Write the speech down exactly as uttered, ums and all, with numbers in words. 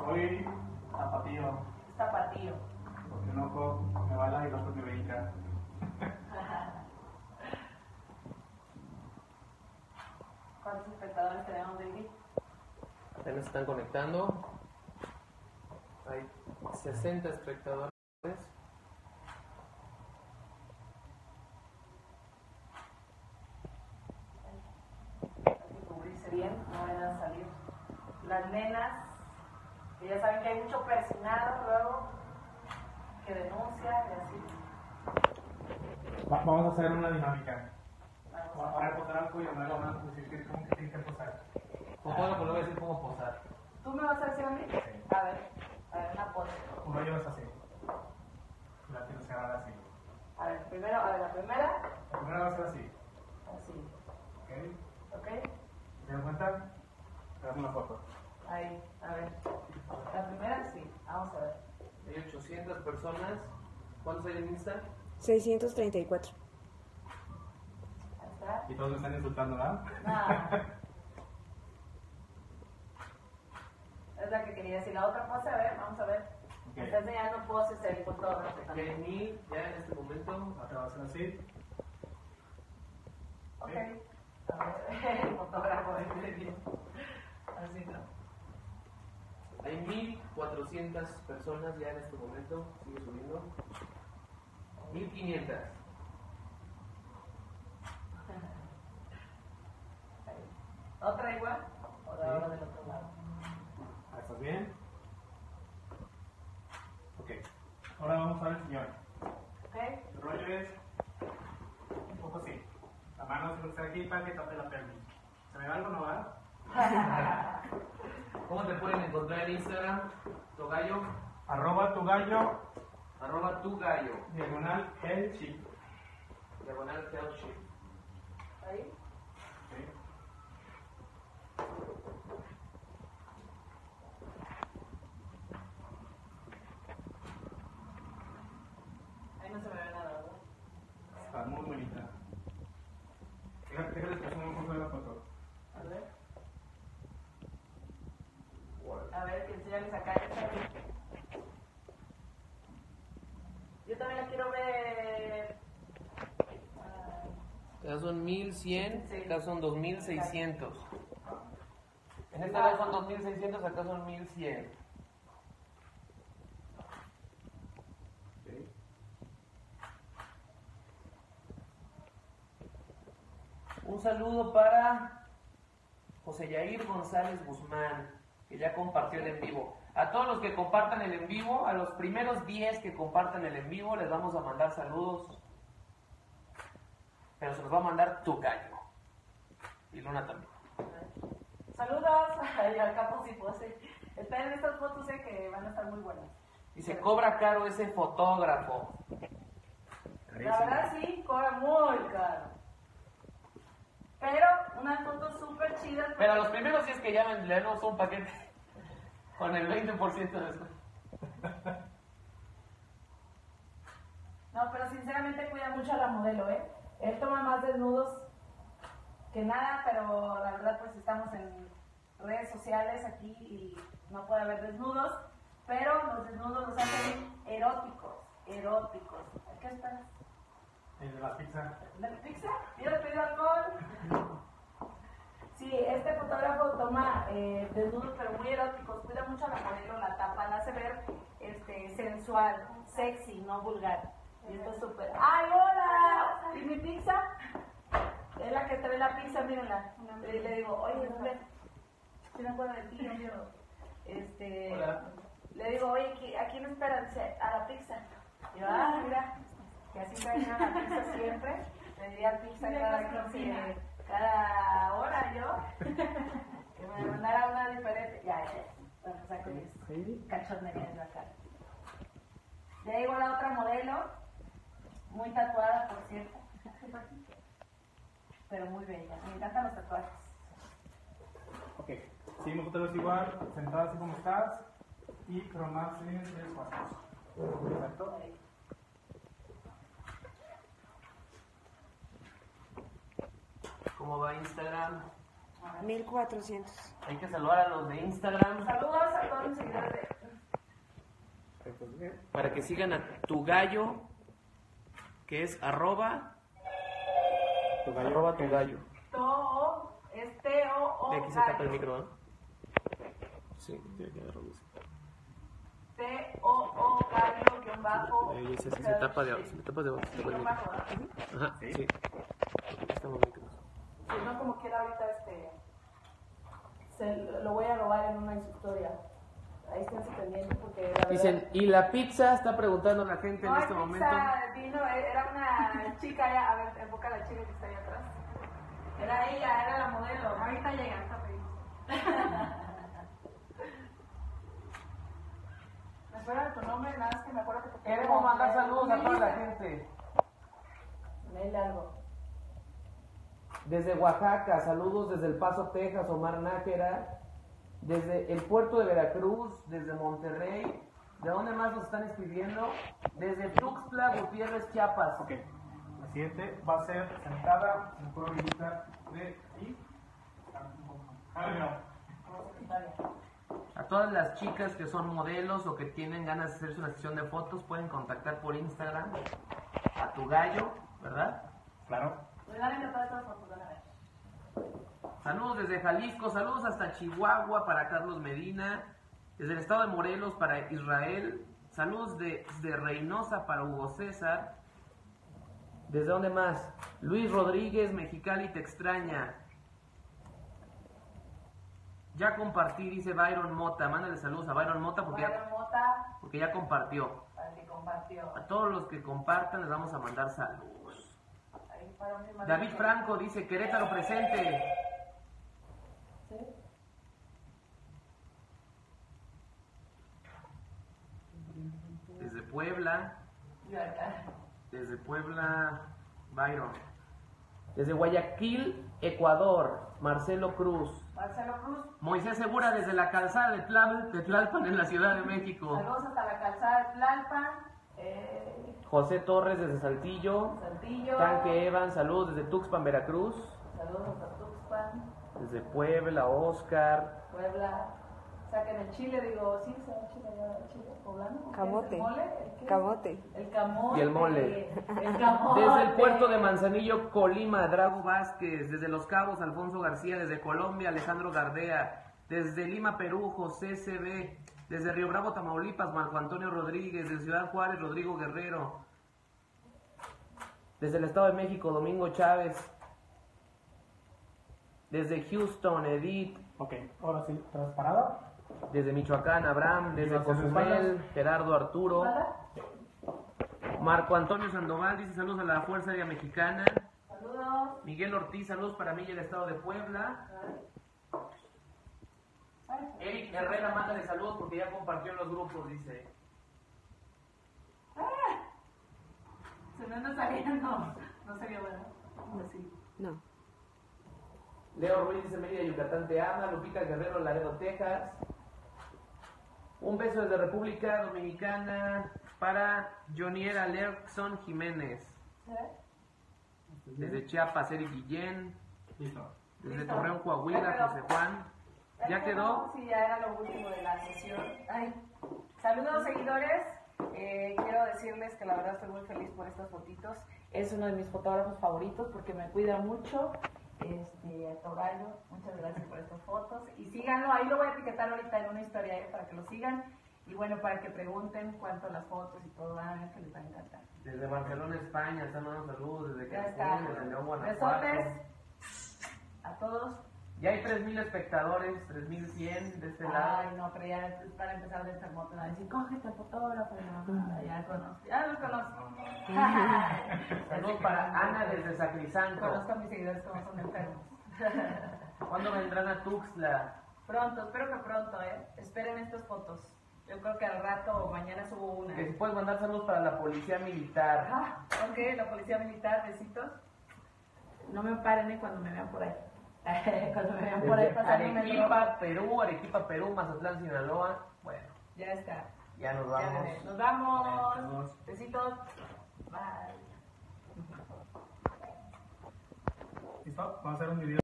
Hoy, zapatillo. Zapatillo. Porque un ojo me bala y el otro me brinca. ¿Cuántos espectadores tenemos, David? Apenas están conectando. Hay sesenta espectadores. Hay que cubrirse bien, no vayan a salir las nenas, que ya saben que hay mucho persinado luego, que denuncia y así. Va- vamos a hacer una dinámica. Vamos Ahora a posar algo y a Manuel vamos a decir que cómo que tiene que posar. Fotógrafo le voy a decir cómo posar. ¿Tú me vas a decir a mí? Sí. A ver, a ver, una pose. Uno llevas así. La tienes que agarrar así. A ver, primero, a ver, la primera, La primera va a ser así. así, ¿Ok? ¿ok? ¿Te das cuenta? Te das una foto. Ahí, a ver. La primera, sí, vamos a ver. Hay ochocientas personas. ¿Cuántos hay en Insta? seiscientos treinta y cuatro. Ahí está. Y todos me están insultando, ¿verdad? No. Es la que quería decir. La otra pose, a ver, vamos a ver. Ok. Me está enseñando poses el fotógrafo Aquí hay también. mil ya en este momento. La otra va a ser así. Ok. A ver, el fotógrafo, este bien. Así no. Hay mil cuatrocientas personas ya en este momento. Sigue subiendo. mil quinientas. ¿Otra igual? O de ahora del otro lado. Ahí ¿estás bien? Ok. Ahora vamos a ver el señor. ¿Ok? El rollo es un poco así. La mano se está aquí para que tape la pelvis. ¿Se me va algo no va? ¿Cómo te pueden encontrar en Instagram? Togallo. Arroba tu gallo, Arroba tu gallo. diagonal el chip. Diagonal Fellowship. Ahí. Ahí no se me ve nada, ¿verdad? Está muy bonita. Déjale, déjale que suba un poco de la foto. A ver. A ver, que enseñarles acá. Esta. Yo también la quiero ver. Ah, Acá son mil cien, Sí. acá son dos mil seiscientos. En este lado son dos mil seiscientos, acá son mil cien. Un saludo para José Yair González Guzmán, que ya compartió el en vivo. A todos los que compartan el en vivo, a los primeros diez que compartan el en vivo, les vamos a mandar saludos. Pero se los va a mandar tu gallo. Y Luna también. saludos. Ay, al capo sí pose. Esperen estas fotos, sé que van a estar muy buenas. Y se cobra caro ese fotógrafo. La verdad sí, cobra muy caro. Pero unas fotos súper chidas. Pero a los primeros diez que llamen, le damos un paquete con el veinte por ciento de descuento. No, pero sinceramente cuida mucho a la modelo, ¿eh? Él toma más desnudos que nada, pero la verdad pues estamos en redes sociales aquí y no puede haber desnudos, pero los desnudos los hacen eróticos, eróticos. ¿Qué esperas? El de la pizza. ¿De la pizza? ¿Yo le pido alcohol? Sí, este fotógrafo toma eh, desnudos pero muy eróticos, cuida mucho a la modelo, la tapa, la hace ver este, sensual, sexy, no vulgar. Y esto es súper... ¡Ay, hola! ¿Y mi pizza? Es la que trae la pizza, mírenla. Y le digo, oye, ¿dónde? ¿Sí me acuerdo de ti? Yo digo, este... Hola. Le digo, oye, ¿a quién espera? Dice, a la pizza. Y yo, ah, mira, que así traen a la pizza siempre. Le diría pizza cada, quince, cada hora yo. Que me mandara una diferente. Ya, ya. Bueno, pues saco mis cachonderías de acá. Ya llegó la otra modelo. Muy tatuada, por cierto. Pero muy bella. Me encantan los tatuajes. Ok. Seguimos otra vez igual, sentada así como estás. Y cromas en tres pasos. Exacto. ¿Cómo va Instagram? mil cuatrocientos. Hay que saludar a los de Instagram Saludos a todos mis seguidores de... para que sigan a tu gallo, que es arroba, Tu gallo. arroba tu gallo. To, es T O O De aquí se tapa el gallo. micro, ¿no? Sí, tiene que agarrarlo así. T O O gallo guión bajo. Ahí dice, si se tapa de abajo, si le tapas de abajo, se Sí, tapa el guión micro. bajo, ¿verdad? Ajá, Sí. sí. Aquí estamos micros. Si no, como quiera ahorita este... Se, lo voy a robar en una historia. Ahí estén pendientes porque la verdad... Dicen, ¿y la pizza? Está preguntando la gente No en hay este pizza, momento. vino, era una chica allá, a ver, enfoca a la chica que está allá atrás. Era ella, era la modelo. Ahorita llega, está feliz. ¿Me suena tu nombre? Nada más que me acuerdo que te Queremos mandar saludos a toda la gente. Lee algo. Desde Oaxaca, saludos desde El Paso, Texas, Omar Nájera. Desde el puerto de Veracruz, desde Monterrey. ¿De dónde más nos están escribiendo? Desde Tuxtla Gutiérrez, Chiapas. Ok. La siguiente va a ser sentada en pura orillita de aquí. Ah, no. A todas las chicas que son modelos o que tienen ganas de hacerse una sesión de fotos, pueden contactar por Instagram a tu gallo, ¿verdad? Claro. Me van a encantar estas fotos, van a ver. Saludos desde Jalisco, saludos hasta Chihuahua para Carlos Medina, desde el estado de Morelos para Israel, saludos de, de Reynosa para Hugo César. ¿Desde dónde más? Luis Rodríguez, Mexicali te extraña. Ya compartí, dice Byron Mota. Mándale saludos a Byron Mota porque ya, Byron Mota, porque ya compartió. al que compartió. A todos los que compartan les vamos a mandar saludos. Ahí para mí, más David bien. Franco dice Querétaro presente. ¿Sí? Desde Puebla. Yo acá. Desde Puebla, Byron. Desde Guayaquil, Ecuador, Marcelo Cruz. Marcelo Cruz. Moisés Segura desde la calzada de, Tlal- de Tlalpan en la Ciudad de México. Saludos hasta la calzada de Tlalpan. Eh, José Torres desde Saltillo. Saltillo. Tanque Evan, saludos desde Tuxpan, Veracruz. Saludos hasta Tuxpan. Desde Puebla, Oscar. Puebla. Saquen el chile, digo, sí, se da chile allá, el chile poblano. ¿O qué es? Camote. ¿El mole? ¿El qué es? Camote. El camote. Y el mole. El camote. Desde el puerto de Manzanillo, Colima, Drago Vázquez. Desde Los Cabos, Alfonso García. Desde Colombia, Alejandro Gardea. Desde Lima, Perú, José C B. Desde Río Bravo, Tamaulipas, Marco Antonio Rodríguez. Desde Ciudad Juárez, Rodrigo Guerrero. Desde el Estado de México, Domingo Chávez. Desde Houston, Edith. Ok, ahora sí, ¿estás parada? Desde Michoacán, Abraham. Desde Gracias, Cozumel, espaldas. Gerardo Arturo. ¿Verdad? Marco Antonio Sandoval dice saludos a la Fuerza Aérea Mexicana. Saludos. Miguel Ortiz, saludos para mí y el Estado de Puebla. Eric Herrera, mándale saludos porque ya compartió en los grupos, dice. Se me anda saliendo. No sería bueno. Así. No. Leo Ruiz dice Mérida, Yucatán te ama. Lupita Guerrero, Laredo, Texas. Un beso desde República Dominicana para Joniera Lerkson Jiménez. ¿Eh? Desde Chiapas, Eric Guillén. Listo. Desde Listo. Torreón, Ya Coahuila, quedó. José Juan. ¿Ya quedó? Sí, ya era lo último de la sesión. Ay. Saludos, seguidores. Eh, quiero decirles que la verdad estoy muy feliz por estas fotitos. Es uno de mis fotógrafos favoritos porque me cuida mucho. Este, a Togallo, muchas gracias por estas fotos. Y síganlo, ahí lo voy a etiquetar ahorita en una historia eh, para que lo sigan. Y bueno, para que pregunten cuánto las fotos y todo, van a ver que les va a encantar. Desde Barcelona, España, están dando saludos. Desde Ya Cancún, está. desde León, Guanajuato. Besotes a todos. Ya hay tres mil espectadores, tres mil cien de este lado. Ay, no, pero ya van a empezar de esta moto. Van a decir, coge este fotógrafo. No, ya conozco. Ya los conozco. Saludos para Ana desde Sacrisanco. Conozco a mis seguidores como son enfermos. ¿Cuándo vendrán a Tuxtla? Pronto, espero que pronto, ¿eh? Esperen estas fotos. Yo creo que al rato o mañana subo una. Que si puedes mandar saludos para la policía militar. Ah, ok, la policía militar, besitos. No me paren ¿eh? Cuando me vean por ahí. Cuando me vean por ahí Desde pasando me Arequipa, Perú, Arequipa, Perú, Mazatlán, Sinaloa. Bueno, Ya está. ya nos Ya, vamos. bebé. Nos vamos. Besos. Besitos. Bye. ¿Listo? Vamos a hacer un video.